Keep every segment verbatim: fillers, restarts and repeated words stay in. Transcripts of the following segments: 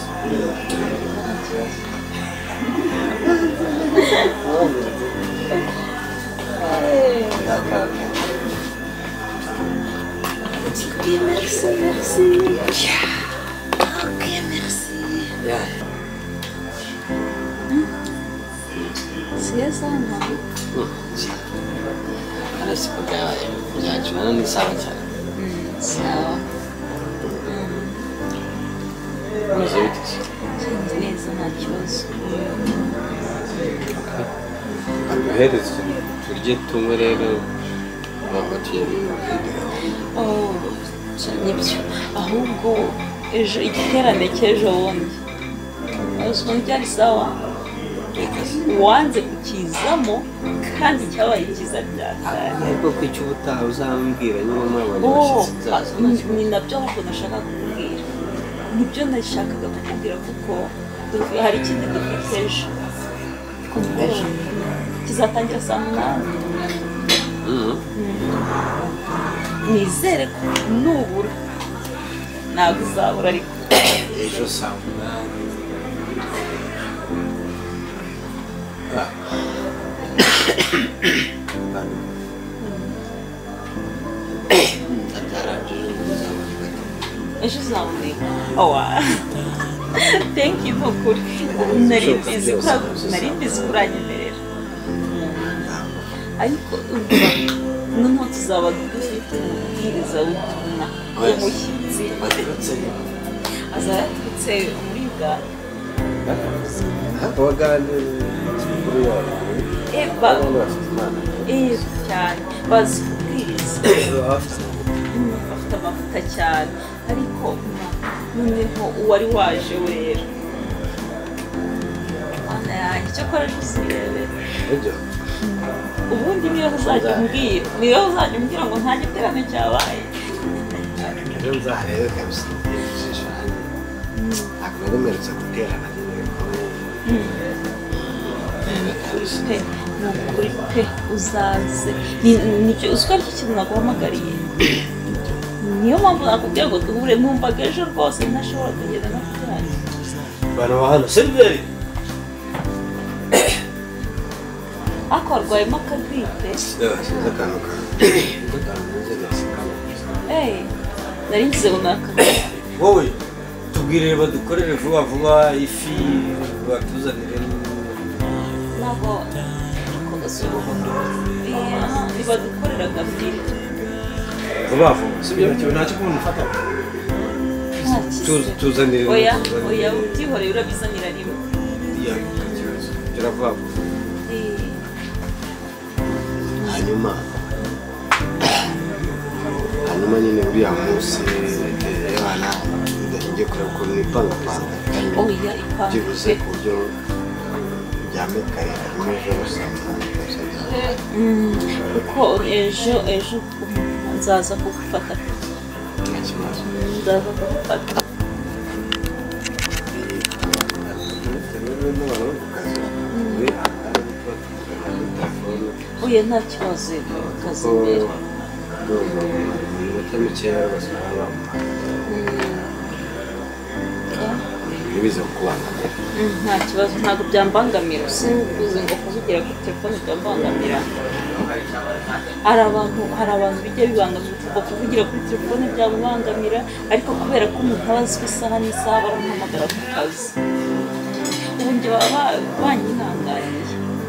Ok, merci, merci. Ok, merci. Yeah. Siya sana. Ano si pagkain? Yan, cuma nang sawa sana. Hmm, sawa. Mas eu disse. Sinzi neza nta kibazo. Amaherezo turye tumwe rero babatiye. Oh, nibyo. Ahubwo ejo igiterane cy'ejo bundi. Azwi byari sawa. Wanze kukizamo kandi cyabaye cyiza byatari. Ariko kwicyo ubutaha uzambwira niba mwabonye Oh, abashyitsi ni nabyo ahubwo nashaka kukubwira. Nibyo nashakaga kukubwira kuko hari ikindi dufite ejo. Ejo kizatangira saa munani. Nizere ko nubura ntabwo uzabura ariko ejo saa munani. ejo uzaboneka. Oh, thank you nukuri. Nari mbizi ko nari mbizi ko uranyemerera. Ariko noneho tuzaba dufite umubwiriza w'ubutumwa w'umushyitsi azaba yaturutse muri Uganda. Eh, cyane bazi kubwiriza bafite amavuta cyane ariko noneho uwari waje wera mana yanjye icyo kora uzirebe ubundi niyo uzajya umbwira niyo uzajya umbwira ngo nta giterane cyabaye rero nzaharebe kabisa ntabwo naremeretse guterana pe ni ukuri pe uzaze nicyo uzi ko aricyo kintu naguhamagariye niyo mpamvu nakubwira ngo duhure numvaga ejo rwose ntashobora kugenda no kujyana bano hano seriveri ariko warwayemo akagripe sinzi akantu kawe eee nari ngize ngo ni akagripe wowe tubwirire badukorere vuba vuba ifi batuzanire ntabwo ako gasura ntibadukorera agafiriti vuba vuba sibyo ntacyo kubona ufata tuzanire oya oya utihoreye urabizanira rimwe turavuga hanyuma hanyuma nyine uriya munsi abana ndahingiye kureba ukuntu nipangapanga oya ipanga byibuze ku buryo ryame kare hanyuma ejo basanga kuko ejo ejo nzaza kugufata nta kibazo nzaza kugufata oya nta kibazo kazi imbere iminota mikeya basanga ntibize kubangamira nta kibazo ntabwo byambangamira simvuze ngo kuvugira kuri telefone byambangamira hari abantu hari abantu bijya bibangamira kuko kuvugira kuri telefone byamubangamira ariko kubera ko umuntu aba azi ko isaha n'isaha baramuhamagara ku kazi ubu njye baba banyihanganiye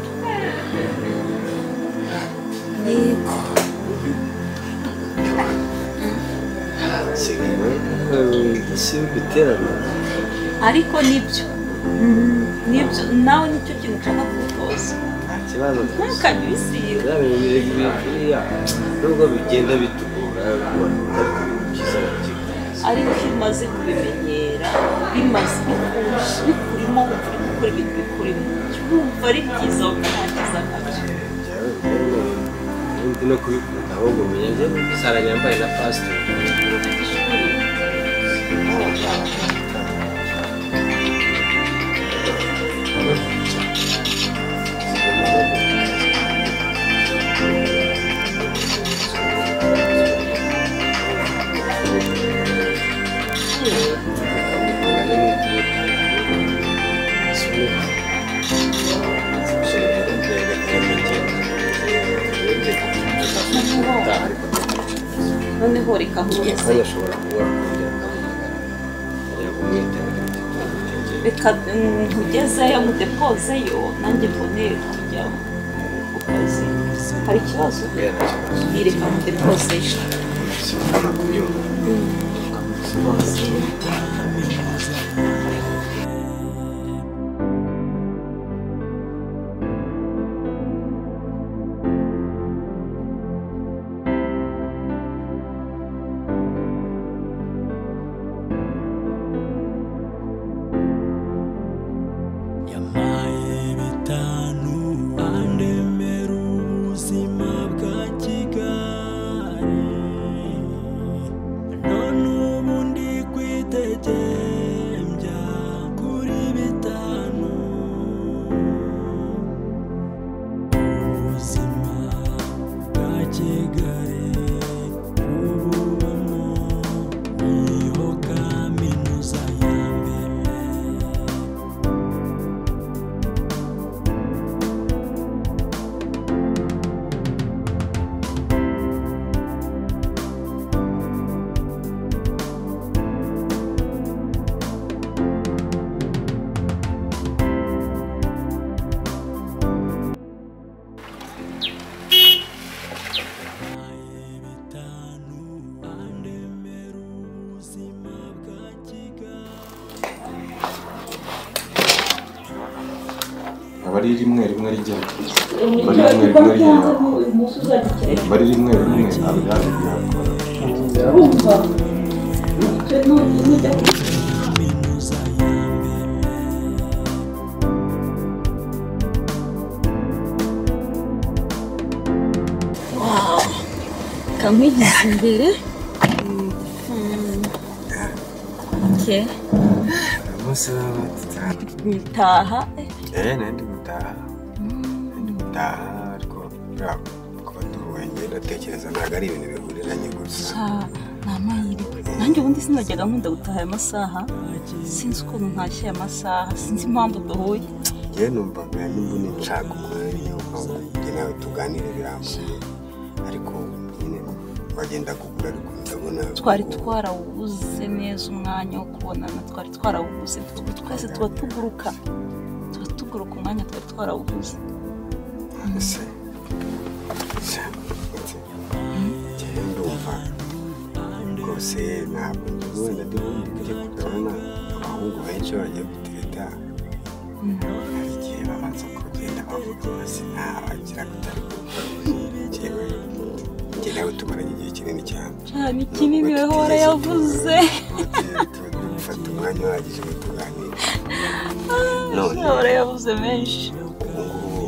yego nsigaye si biterana ariko nibyo nibyo nawe nicyo kintu ushaka kutoza nta kibazo ntukajye ubisiba biriya nubwo bigenda bitugora ariko byiza ariko iyo umaze kubimenyera bimaze bikurimo gukora ibintu bikurimo wumva ari byiza ukanangiza nabyo ubundi no kubikunda ahubwo umenya njye sara nyambaye na pasiteri noneho reka nkugeze ashobora kuba kongera akamuhamagara kumwitaba reka nkugezeyo mudepozeyo nanjye mbone kujya ku kazi hari ikibazo reka mudepozeyo sinabona kubyumva bari rimwe rimwe rijya bari rimwe rimwe rijya bari rimwe rimwe abigana urumva icyo none nijya kamwigize imbere ke Taha eh nandi gutaha nandi gutaha ariko bravo kuba tuwenge ndatekereza ntago ari ibintu bihuriranye gusa namahirwe nanjye ubundi sinajyaga nkunda gutaha aya masaha sinzi ukuntu ntashye aya masaha sinzi impamvu duhuye njye numva mbuni nshaka umwanya njye nawe tuganire birambuye ariko nyine bagenda kugura ariko ndabona twari twarawubuze neza umwanya wo kubonana twari twarawubuze twese tuba tuguruka tuba tuguruka umwanya twari twarawubuze ese njye ndumva rwose ntabwo wenda ndi bundi kujya kugabana abahungu benshi bagiye gutereta hari igihe babanza kugenda bavuga basi ntabagira kutari njyewe njye nawe tumaranye igihe kinini cyane cyane kinini weho warayavuze dufata umwanya uhagije ngo tuganire none warayavuze menshi ubu ngubu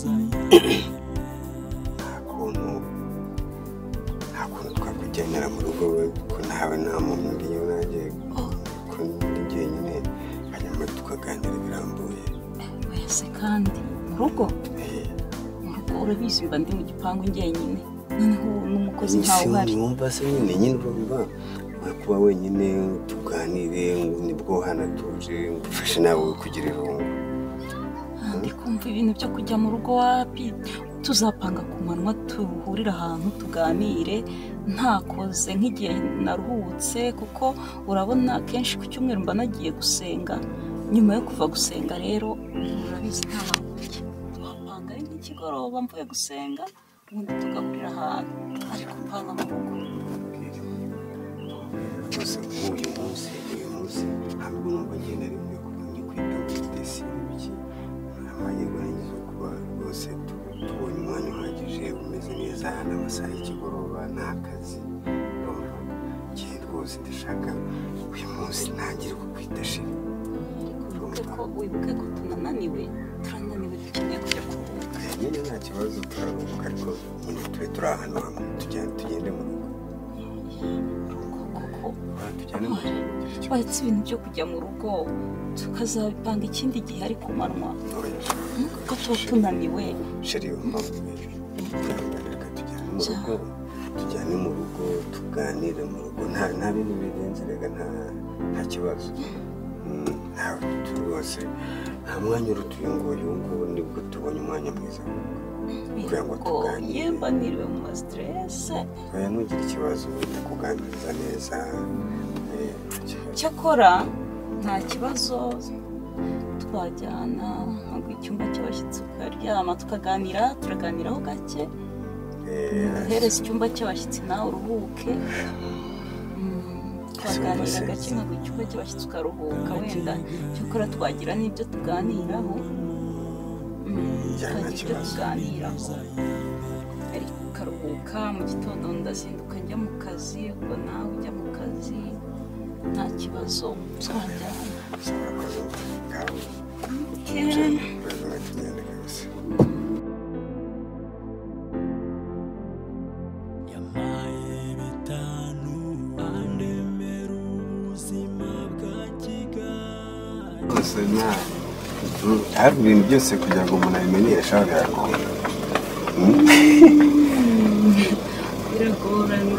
nta kuntu nta kuntu twakugendera mu rugo ko ntawe nta muntu ndiyo nanjye ko ndi jyenyine hanyuma tukaganira birambuye wese kandi mu rugo mu rugo urabizi mba ndi mu gipangu njyenyine noneho n'umukozi ntawe uhari wumva se nyine nyine urumva kuba wenyine tuganire nibwo hanatuje ngufashe nawe kugira irungu ndi kumva ibintu byo kujya mu rugo wapi tuzapanga ku manywa tuhurira ahantu tuganire ntakoze nk'igihe naruhutse kuko urabona kenshi ku cyumweru mba nagiye gusenga nyuma yo kuva gusenga rero urabizi nta hantu kujya tuhapanga ari nk'ikigoroba mvuye gusenga ubundi tugahurira ahantu ariko mpanga mu rugo gusa uyu munsi uyu munsi ntabwo numva ngenda rimwe ni kwita desi n'ibiki amahirwe nagize kuba rwose tubonye umwanya uhagije umeze neza n'amasaha y'ikigoroba nta kazi njye rwose ndashaka uyu munsi ntangire kukwita sheri wibuke ko tunananiwe turananiwe dukeneye kujya kuruhuka nyine nta kibazo turaruhuka ariko nyine tube turi ahantu hamwe tugende mu rugo tujyane mu rugo wahetse ibintu byo kujya mu rugo tukazabipanga ikindi gihe ari ku manywa kuko tuba tunaniwe sheri reka tujyane mu rugo tujyane mu rugo tuganire mu rugo nta bintu birenze reka nta kibazo ntawe rwose nta mwanya urutuye ngo uyu nguyu nibwo tubonye umwanya mwiza kugira ngo tuganire yemba niriwe mu ma stress oya ntugire ikibazo wita kuganiriza neza cyakora nta kibazo twajyana nko icyumba cy'abashyitsi ukaryama tukaganira turaganiraho gake hereza icyumba cy'abashyitsi nawe uruhuke twaganira gake nko icyumba cy'abashyitsi ukaruhuka wenda cyakora twagira n'ibyo tuganiraho twagira ibyo tuganiraho ariko ukaruhuka mu gitondo ndazinduka njya mu kazi ubwo nawe ujya mu kazi nta kibazo twajyana hafi ibintu byose kugira ngo umuntu abimenyeshe aho biragoye biragorana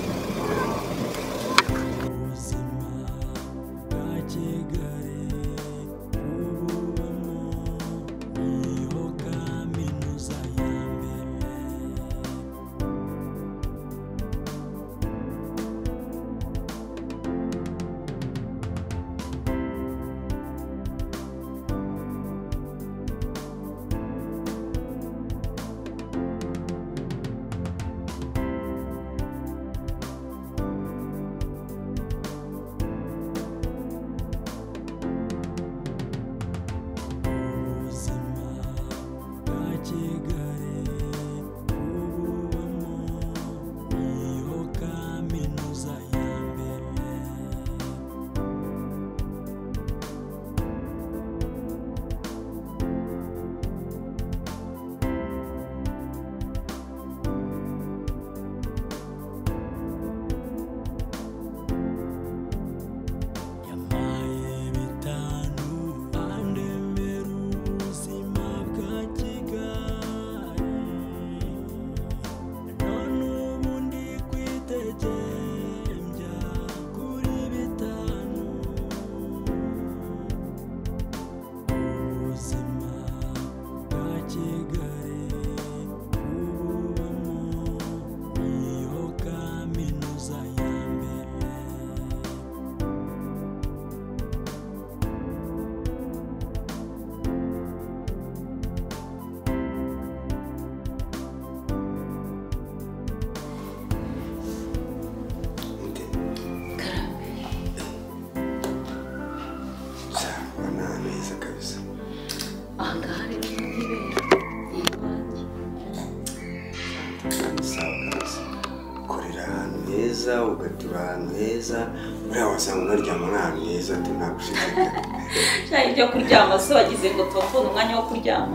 ugatura ahantu heza buriya wasanga unaryama n'ahantu heza tunagushishikariza cyane ibyo kuryama se wagize ngo tubone umwanya wo kuryama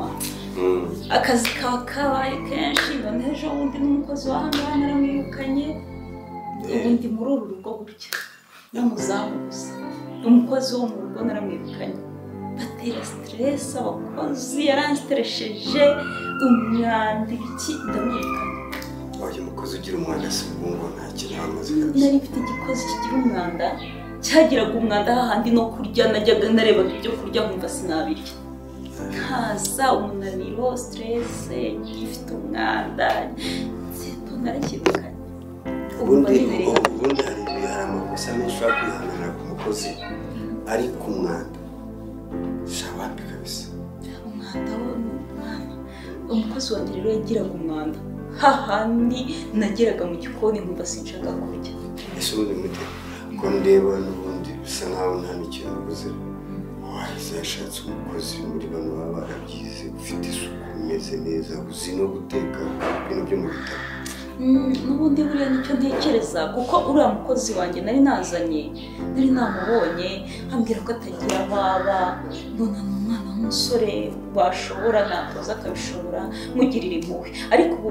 akazi kawe kabaye kenshi none ejo bundi n'umukozi wa hano hano aramwirukanye ubundi muri uru rugo gutya n'umuzamu gusa umukozi wo mu rugo naramwirukanye batera stress abakozi yaransteresheje umwanda ibiki ndamwirukanye oya umukozi ugira umwanda si ubungo nta kintu amaze kabisa nari mfite igikozi kigira umwanda cyagiraga umwanda hahandi no kurya najyaga nareba ibyo kurya nkumva sinabirya haza umunaniro stress gifite umwanda nzito narakirukanye ubundi ubundi hari amakosa menshi ushobora kwihanganira ku mukozi ari ku mwanda shawapi kabisa umwanda wo umukozi wanjye rero yagiraga umwanda hahandi nageraga mu gikoni nkumva sinshaka kurya ese ubundi mute ko ndeba n'ubundi bisa nkaho nta n'ikintu ubuze wahise yashatse umukozi muri bano baba barabyize ufite isuku umeze neza uzi no guteka ibintu byo mu bitaro n'ubundi buriya nicyo ntekereza kuko uriya mukozi wanjye nari nazanye nari namubonye ambwira ko atagira ababa mbona ni umwana w'umusore washobora natoza akabishobora mugirira impuhwe ariko ubu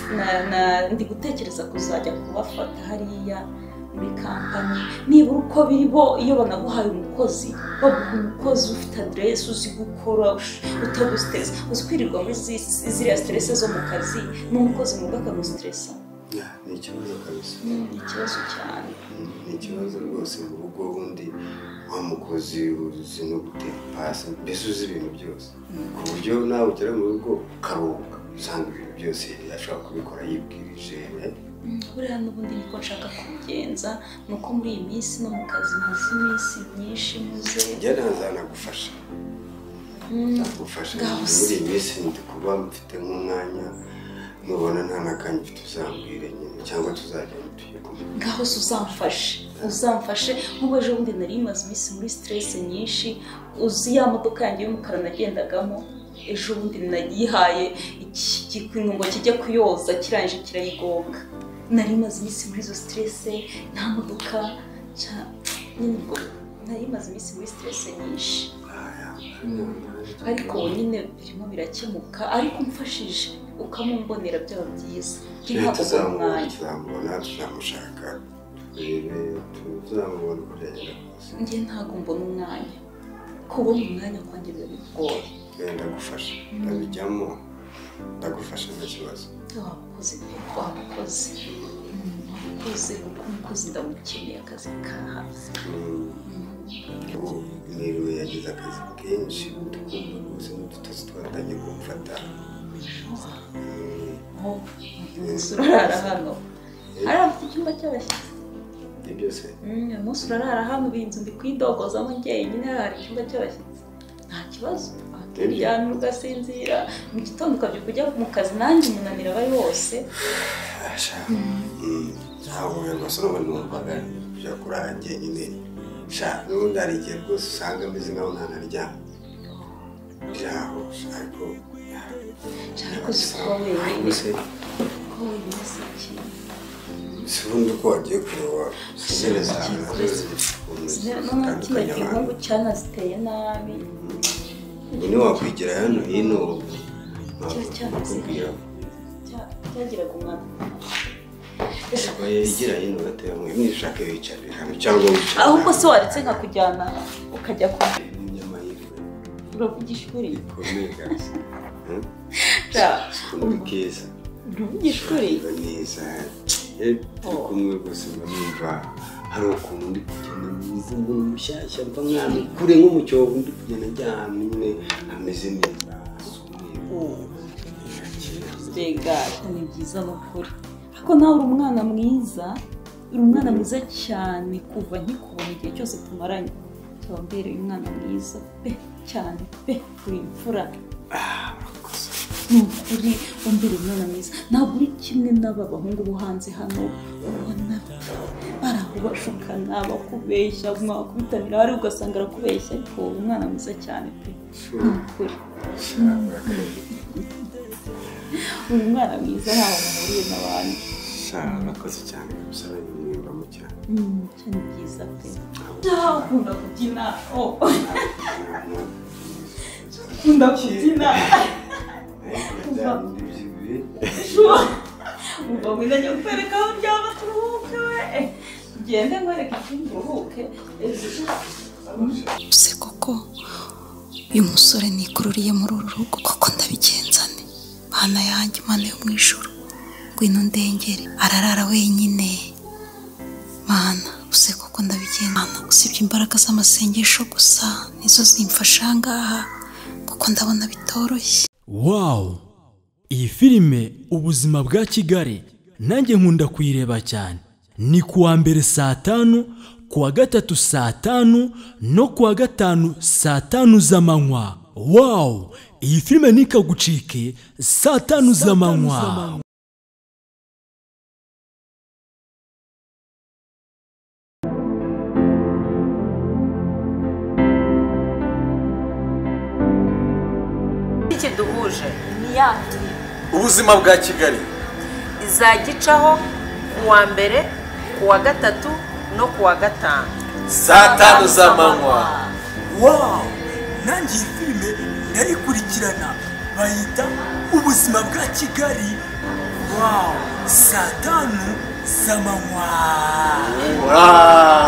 ndi gutekereza kuzajya kubafata hariya muri kampani nibura uko biri bo iyo banaguhaye umukozi baguha umukozi ufite aderesi uzi gukora utagusiteresa uzi kwirirwa muri ziriya siterese zo mu kazi n'umukozi mu rugo akagusteresa ni ikibazo kabisa ni ikibazo cyane ni ikibazo rwose mu rugo ubundi wa mukozi uzi no gutera pasi mbese uzi ibintu byose ku buryo nawe ugera mu rugo ukaruhuka usanga ibintu byose ashobora kubikora yibwirije buriya n'ubundi niko nshaka kubigenza nuko muri iyi minsi no mu kazi maze iminsi myinshi muze njye nazanagufasha nagufasha muri iyi minsi ndi kuba mfite nk'umwanya nubona nta n'akanya mfite uzambwire nyine cyangwa tuzajyana tuye kumwe ngaho se uzamfashe uzamfashe nk'ubu ejo bundi nari maze iminsi muri stress nyinshi uzi ya modoka yanjye y'umukara nagendagamo ejo bundi nayihaye ikintu ngo kijye kuyoza kirangije kirayigonga nari maze iminsi muri izo stress nta modoka nyine ngo nari maze iminsi muri stress nyinshi ariko nyine birimo birakemuka ariko umfashije ukamumbonera byaba byiza tuzamubona tuzamubona tuzamushaka turebe tuzamubona uko byagenda kose njye ntabwo mbona umwanya kubona umwanya kwanjye biba bigoye ndagufasha ndabijyamo ndagufasha nta kibazo wakoze pe wakoze wakoze kuko umukozi ndamukeneye akazi ka hafi niwe yagize akazi kenshi tukumva rwose n'udutotsi twatangiye kumufata urarara hano hariya mfite icyumba cy'abashyitsi ni byose uyu munsi urarara hano binzu ndi kwidogozamo njyenyine hari icyumba cy'abashyitsi nta kibazo wakiryamye ugasinzira mu gitondo ukabyuka ujya mu kazi nanjye umunaniro aba ari wose ntabwo rwose n'ubu numvaga kujya kurara njyenyine n'ubundi hari igihe rwose usanga ameze nkaho ntanaryamye byaho ariko ariko si kuba wenyine kuba wenyine si ikintu si ubundi uko wagiye kureba intebe zawe zitandukanye abantu cyanaziteye nabi nyine wakwigira hano hino cyakubwira cyagiraga umwana ushobora yigira hino gatera mwe mwishaka wicarira hano cyangwa wicara ahubwo se waretse nkakujyana ukajya kwa nyamahirwe uravugisha ukuri bikomeye gasi undi keza uravugisha ukuri neza turi kumwe gusa numva hari ukuntu ndi kugenda mwiza umuntu mushyashya mva mwana kure nko mu cyobo ndi kugenda njyana nyine ameze neza mbega ni byiza n'ukuri ariko nawe uri umwana mwiza uri umwana mwiza cyane kuva nkikubona igihe cyose tumaranye cyaba mbereye umwana mwiza pe cyane pe uri imfura ni ukuri wambereye umwana mwiza ntabwo uri kimwe n'aba bahungu bo hanze hano ubona barahubashukana bakubeshya mwakubitanira hari ugasanga arakubeshya ariko uri umwana mwiza cyane pe ni ukuri uri umwana mwiza ntaho muhuriye n'abandi nakoze cyane gusaba imyumbamo cyane cyane byiza pe ntaho ukunda kubyina ukunda kubyina umva mwiza njya kukwereka aho byaba turuhuke we ugende nkwereka ikindi uruhuke se koko uyu musore nikururiye muri uru rugo koko ndabigenzane mana yanjye mana yo mu ijuru ngwino ndengere ararara wenyine mana use koko ndabigenzana usibye imbaraga z'amasengesho gusa nizo zimfasha ngaha kuko ndabona bitoroshye. Wow, iyi filime ubuzima bwa Kigali nanjye nkunda kuyireba cyane. Ni kuwa mbere saa tanu, kuwa gatatu saa tanu no kuwa gatanu saa tanu z'amanywa. Wow, iyi filime nikagucike saa tanu z'amanywa. Duhuje ni ya ubuzima bwa Kigali izagicaho kuwa mbere kuwa gatatu no kuwa gatanu saa tanu z'amanywa. Wow, nanjye iyi filime narikurikirana bayita ubuzima bwa Kigali. Wow, saa tanu z'amanywa. Wow.